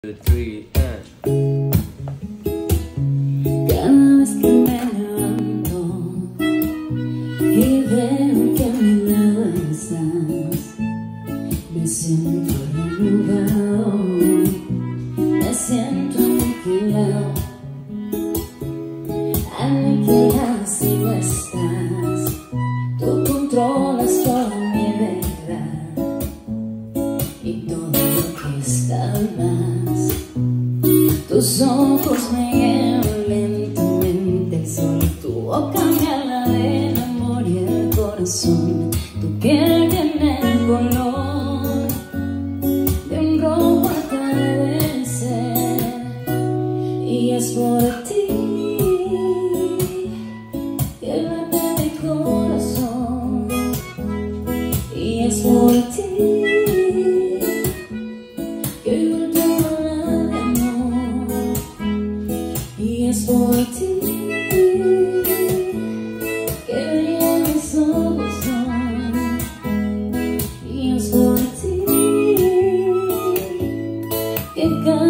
3, Cada vez que me levanto y veo que a mi lado estás, me siento renovado, me siento aniquilado, aniquilado si no estás. Tú controlas toda mi verdad y todo lo que está más. Tus ojos me llevan lentamente al sol, tu boca me habla del amor y el corazón. Tu piel tiene el color de un rojo atardecer, y es por ti que late mi corazón, y es por ti que vuelvo a hablar de amor, y es por ti que brillan mis ojos son, y es por ti que